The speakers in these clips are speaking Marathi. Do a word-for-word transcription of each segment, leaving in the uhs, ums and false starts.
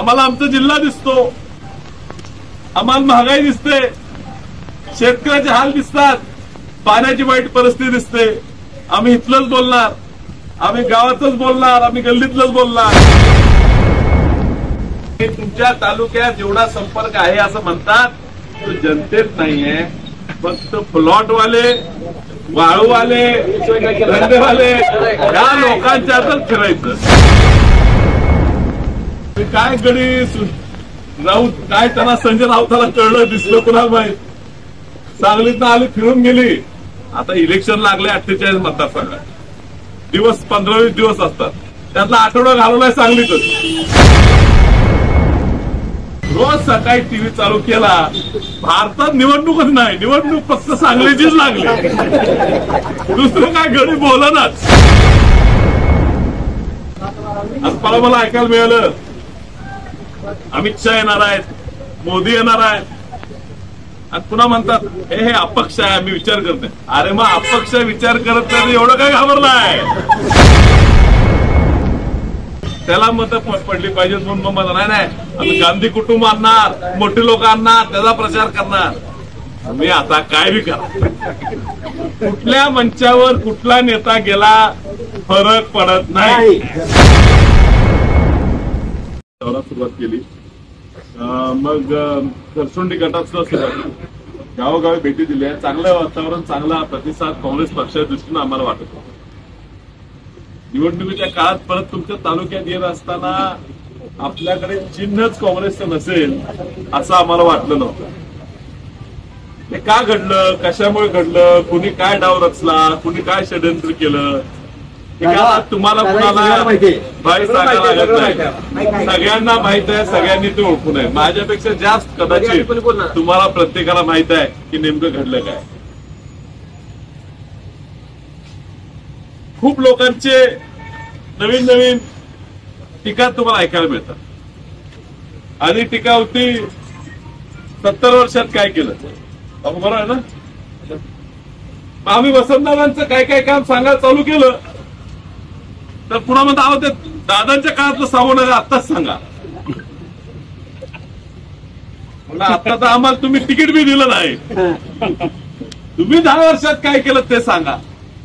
आम्हाला आमचा जिल्हा दिसतो, आम्हाला महागाई दिसते, शेतकऱ्याचे हाल दिसतात, पाण्याची वाईट परिस्थिती दिसते. आम्ही इथलंच बोलणार, आम्ही गावातच बोलणार, आम्ही गल्लीतलंच बोलणार. तुमच्या तालुक्यात जेवढा संपर्क आहे असं म्हणतात, तो जनतेत नाहीये. फक्त प्लॉटवाले, वाळूवाले, धंदेवाले या लोकांच्यातच फिरायचं. काय गडी राऊत, काय त्यांना संजय राऊताला कळलं दिसलं कुणाला माहित. सांगलीतनं आली, फिरून गेली. आता इलेक्शन लागले अठ्ठेचाळीस मतदारसंघात, दिवस पंधरा वीस दिवस असतात, त्यातला आठवडा घालवलाय सांगलीतच. रोज सकाळी टीव्ही चालू केला, भारतात निवडणूकच नाही, निवडणूक फक्त सांगलीचीच लागली, दुसरं काय घडी बोलनाच. आज मला मला ऐकायला मिळालं अमित शहा येणार आहेत, मोदी येणार आहेत, आणि पुन्हा म्हणतात हे हे अपक्ष आहे, मी विचार करते. अरे मग अपक्ष विचार करत नाही एवढं काय घाबरलाय? त्याला मत पडली पाहिजे म्हणून मग मला नाही नाही आम्ही गांधी कुटुंब आणणार, मोठी लोक आणणार, त्याचा प्रचार करणार. मी आता काय बी करा, कुठल्या मंचावर कुठला नेता गेला फरक पडत नाही. सुरुवात केली, मग खरसुंडी गटात सुद्धा गावोगावी भेटी दिल्या. चांगलं वातावरण, चांगला प्रतिसाद काँग्रेस पक्षाच्या दृष्टीनं आम्हाला वाटत होता. निवडणुकीच्या काळात परत तुमच्या तालुक्यात येत असताना आपल्याकडे चिन्हच काँग्रेसचं नसेल असं आम्हाला वाटलं नव्हतं. ते का घडलं, कशामुळे घडलं, कुणी काय डाव रचला, कुणी काय षडयंत्र केलं, तुम्हाला कुणाला भाई सांगायला लागत नाही. सगळ्यांना माहित आहे, सगळ्यांनी ते ओळखून आहे. माझ्यापेक्षा जास्त कदाचित तुम्हाला प्रत्येकाला माहित आहे की नेमकं घडलं काय. खूप लोकांचे नवीन नवीन टीका तुम्हाला ऐकायला मिळतात. आधी टीका होती सत्तर वर्षात काय केलं, बरोबर आहे ना. आम्ही वसंतदादांचं काय काय काम सांगायला चालू केलं तर पुन्हा म्हणता आहो ते दादांच्या काळातलं सांगू नका, आत्ताच सांगा. आता तर आम्हाला तुम्ही तिकीट बी दिलं नाही, तुम्ही दहा वर्षात काय केलं ते सांगा.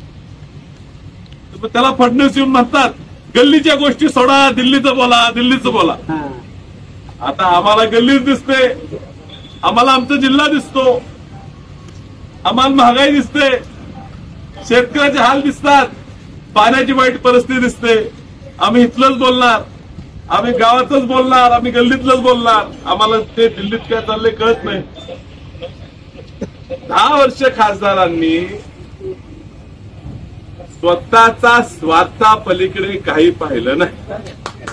त्याला फडणवीस येऊन म्हणतात गल्लीच्या गोष्टी सोडा, दिल्लीचं बोला, दिल्लीचं बोला. आता आम्हाला गल्लीच दिसते, आम्हाला आमचा जिल्हा दिसतो, आम्हाला महागाई दिसते, शेतकऱ्याचे हाल दिसतात, पाण्याची वाईट परिस्थिती दिसते. आम्ही इथलंच बोलणार, आम्ही गावातच बोलणार, आम्ही गल्लीतलंच बोलणार. आम्हाला ते दिल्लीत काय चाललंय कळत नाही. दहा वर्ष खासदारांनी स्वतःचा स्वार्था पलीकडे काही पाहिलं नाही.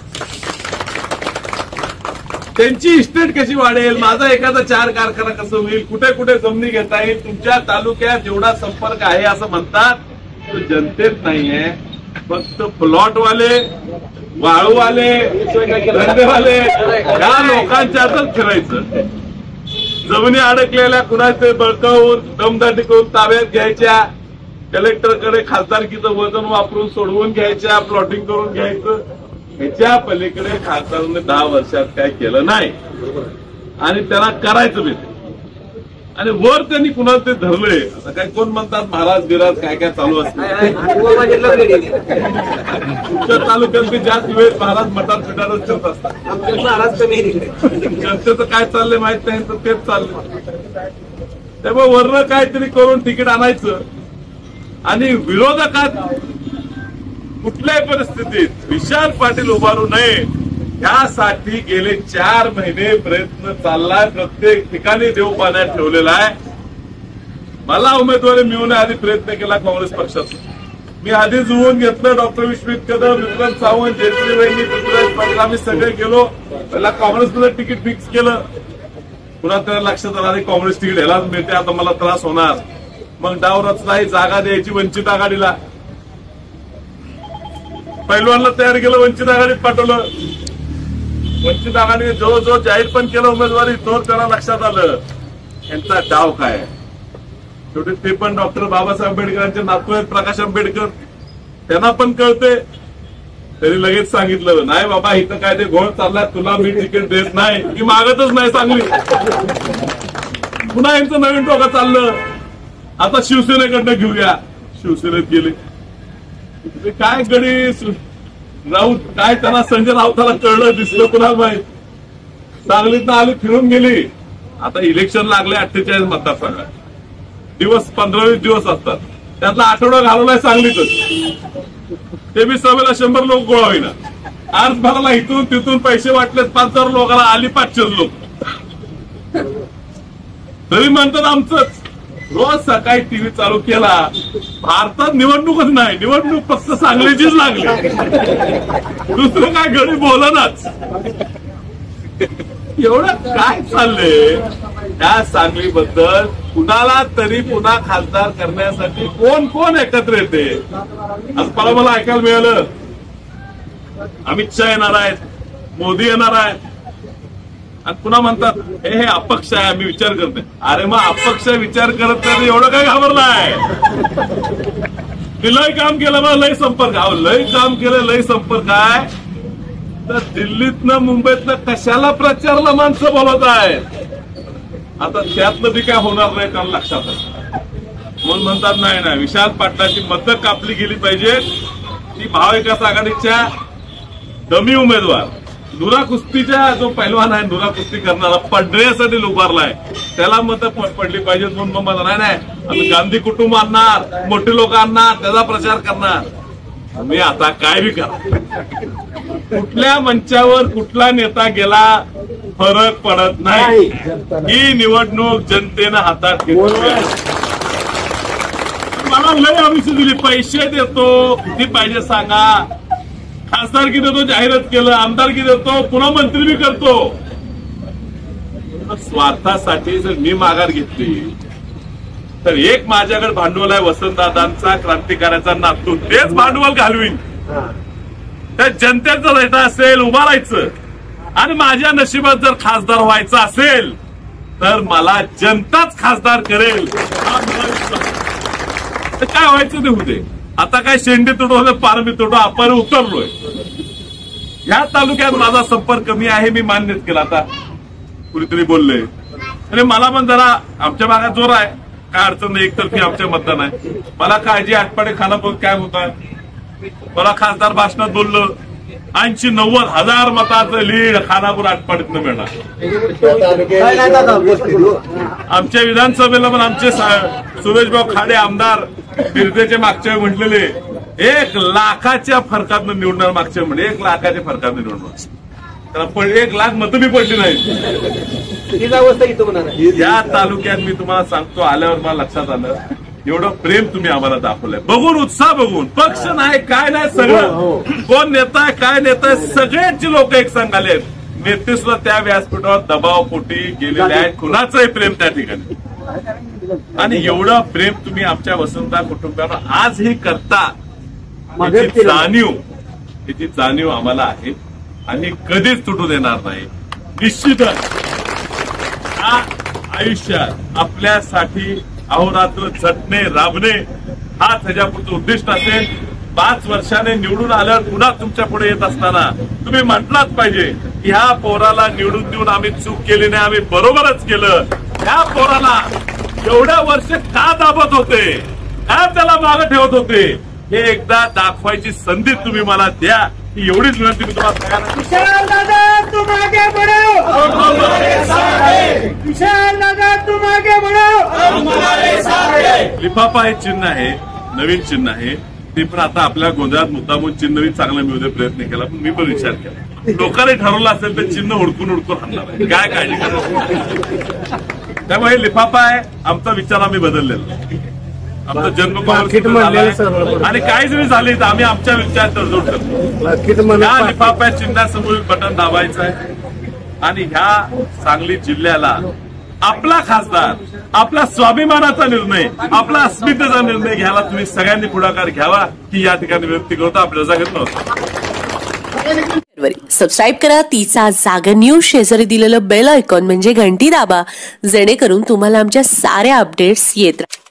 त्यांची इस्टेट कशी वाढेल, माझा एखादा चार कारखाना कसं होईल, कुठे कुठे जमिनी घेता येईल. तुमच्या तालुक्यात जेवढा संपर्क आहे असं म्हणतात, तो जनतेत नाहीये. फक्त प्लॉटवाले, वाळूवाले, धंदेवाले या लोकांच्यातच फिरायचं. जमिनी अडकलेल्या कुणाचे बळकावून दमदाटी करून ताब्यात घ्यायच्या, कलेक्टरकडे खासदारकीचं वजन वापरून सोडवून घ्यायच्या, प्लॉटिंग करून घ्यायचं. ह्याच्या पलीकडे खासदारांनी दहा वर्षात काय केलं नाही आणि त्यांना करायचं बी. आणि वर त्यांनी कुणाला ते धरले. आता काय कोण म्हणतात महाराज बिराज काय काय चालू असतं. तुमच्या तालुक्यात बी जास्त वेळ महाराज मटार पिटारच ठेवत असतात. जनतेचं काय चाललंय माहित नाही तर तेच चाललंय. त्यामुळे वरनं काहीतरी करून तिकीट आणायचं आणि विरोधकात कुठल्याही परिस्थितीत विशाल पाटील उभारू नये यासाठी गेले चार महिने प्रयत्न चाललाय. प्रत्येक ठिकाणी देव पाण्यात ठेवलेला आहे. मला उमेदवारी मिळवण्याआधी प्रयत्न केला काँग्रेस पक्षाचा. मी आधी जुळवून घेतलं. डॉक्टर विश्वजित कदम, विक्रांत सावंत, जयश्रीबाईंनी, पृथ्वीराज पाटील आम्ही सगळे गेलो. पहिला काँग्रेसमध्ये तिकीट फिक्स केलं. पुन्हा त्याला लक्षात आलं काँग्रेस तिकीट ह्यालाच मिळते, आता मला त्रास होणार. मग डाव रचला, जागा द्यायची वंचित आघाडीला. पैलवानला तयार केलं, वंचित आघाडीत पाठवलं. वंचित आघाडीने जवळजवळ जाहीर पण केलं उमेदवारी. तर त्याला लक्षात आलं यांचा डाव काय. शेवटी ते पण डॉक्टर बाबासाहेब आंबेडकरांचे नातू आहेत, प्रकाश आंबेडकर. त्यांना पण कळते तरी लगेच सांगितलं नाही बाबा इथं काय ते घोळ चाललाय, तुला मी तिकीट देत नाही, मी मागतच नाही सांगली. पुन्हा यांचं नवीन डोकं चाललं, आता शिवसेनेकडनं घेऊया. शिवसेनेत गेले. काय गडी राऊत काय त्यांना संजय राऊताला कळलं दिसलं कुणाला माहित. सांगलीतनं आली फिरून गेली. आता इलेक्शन लागले अठ्ठेचाळीस मतदारसंघात, दिवस पंधरा वीस दिवस असतात, त्यातला आठवडा घालवलाय सांगलीतच. ते बी सभेला शंभर लोक गोळा होईना. आज भराला इथून तिथून पैसे वाटलेत पाच हजार लोकांना, आली पाचशे लोक. तरी म्हणतात आमचंच. रोज सकाळी टीव्ही चालू केला, भारतात निवडणूकच नाही, निवडणूक फक्त सांगलीचीच लागली, दुसरं काय घडी बोलनाच. एवढं काय चाललंय त्या सांगलीबद्दल. कुणाला तरी पुन्हा खासदार करण्यासाठी कोण कोण एकत्र येते. आज मला मला ऐकायला मिळालं अमित शहा येणार आहेत, मोदी येणार आहेत, आणि पुन्हा म्हणतात हे हे अपक्ष आहे आम्ही विचार करते. अरे मग अपक्ष विचार करत नाही एवढं काय घाबरलाय. लय काम केलं मग लय संपर्क, अहो लय काम केलं लय संपर्क आहे. तर दिल्लीतनं मुंबईतनं कशाला प्रचारला माणसं बोलत आहेत. आता त्यातनं बी काय होणार नाही त्यांना लक्षात आहे. म्हणून म्हणतात नाही नाही विशाल पाटलाची मतं कापली गेली पाहिजेत. ती महाविकास आघाडीच्या डमी उमेदवार नुरा कुस्तीच्या जो पैलवान आहे, नुरा कुस्ती करणारा पडण्यासाठी उभारलाय, त्याला मतं पडली पाहिजेत. म्हणून मग मला नाही नाही आम्ही गांधी कुटुंब आणणार, मोठे लोक आणणार, त्याचा प्रचार करणार. मी आता काय बी करा, कुठल्या मंचावर कुठला नेता गेला फरक पडत नाही. ही निवडणूक जनतेनं हातात घेतली. मला लय आयुष्य दिली, पैसे देतो किती पाहिजे सांगा, खासदारकी देतो, जाहिरात केलं, आमदारकी देतो, पुन्हा मंत्री बी करतो. स्वार्थासाठी जर मी माघार घेतली तर एक माझ्याकडे भांडवल आहे वसंतदादांचा, क्रांतिकाराचा नातू, तेच भांडवल घालवीन. त्या जनतेचं राहायचं असेल उभा राहायचं, आणि माझ्या नशिबात जर खासदार व्हायचं असेल तर मला जनताच खासदार करेल. काय व्हायचं ते होते. आता काय शेंडी तुडो पारमी तुडो आपण उतरलोय. ह्या तालुक्यात माझा संपर्क कमी आहे, मी मान्यच केला. आता कुणीतरी बोलले आणि मला पण जरा आमच्या भागात जोर आहे, काय अडचण नाही, एकतर्फी आमच्या मतदान आहे. मला काळजी आठपाडे खानापूर काय होत आहे. मला खासदार भाषणात बोललं ऐंशी नव्वद हजार मताचं लीड खानापूर आठपाडीतनं मिळणार. आमच्या विधानसभेला पण आमचे सुरेशभाऊ खाडे आमदार बिरदेचे मागच्या वेळी म्हटलेले एक लाखाच्या फरकातनं निवडणार. मागच्या म्हणजे एक लाखाच्या फरकातनं निवडणार. पण एक लाख मतं बी पडली नाही. या तालुक्यात मी तुम्हाला सांगतो, आल्यावर मला लक्षात आलं एवढं प्रेम तुम्ही आम्हाला दाखवलंय. बघून उत्साह बघून, पक्ष नाही काय नाही, सगळं कोण नेता आहे काय नेता आहे सगळ्यांची लोक एक संघ आलेत. नेते सुद्धा त्या व्यासपीठावर दबाव पोटी गेलेले आहेत. कुणाचंही प्रेम त्या ठिकाणी. आणि एवढं प्रेम तुम्ही आमच्या वसंता कुटुंबाला आजही करता, याची जाणीव याची जाणीव आम्हाला आहे आणि कधीच तुटू देणार नाही. निश्चितच आयुष्यात आपल्यासाठी अहोरात्र झटणे राबणे हाच ह्याच्यापुढचं उद्दिष्ट असेल. पाच वर्षाने निवडून आल्यावर पुन्हा तुमच्या पुढे येत असताना तुम्ही म्हटलाच पाहिजे की ह्या पोराला निवडून देऊन आम्ही चूक केली नाही, आम्ही बरोबरच केलं. ह्या पोराला एवढ्या वर्ष का दाबत होते, का त्याला मागे ठेवत होते, हे एकदा दाखवायची संधी तुम्ही मला द्या. ही एवढीच विनंती मी तुम्हाला तयार आहे. विशाल दादा तुम आगे बढ़ो, हम तुम्हारे साथ हैं. विशाल दादा तुम आगे बढ़ो, हम तुम्हारे साथ हैं. लिफाफा हे चिन्ह आहे, नवीन चिन्ह आहे. ते पण आता आपल्या गोंधळात मुद्दामून चिन्ह बी चांगलं मिळवण्याचा प्रयत्न केला, पण मी पण विचार केला लोकांनी ठरवलं असेल तर चिन्ह हुडकून हुडकून आणणार आहे. काय काळजी करायची. त्यामुळे लिफाफा आहे आमचा विचार आम्ही बदललेला. आमचा जन्म आणि काही जरी झाले तर आम्ही आमच्या विचारात तडजोड करतो. ह्या लिफाफ्या चिन्हासमोर बटन दाबायचं आहे आणि ह्या सांगली जिल्ह्याला आपला खासदार, आपला स्वाभिमानाचा निर्णय, आपला अस्मितेचा निर्णय घ्यायला तुम्ही सगळ्यांनी पुढाकार घ्यावा की या ठिकाणी विनंती करतो. आपल्या जागेत नव्हतं. सबस्क्राईब करा तिचा जागर न्यूज. शेजारी दिलेलं बेल आयकॉन म्हणजे घंटी दाबा, जेणेकरून तुम्हाला आमच्या साऱ्या अपडेट्स येत राहतील.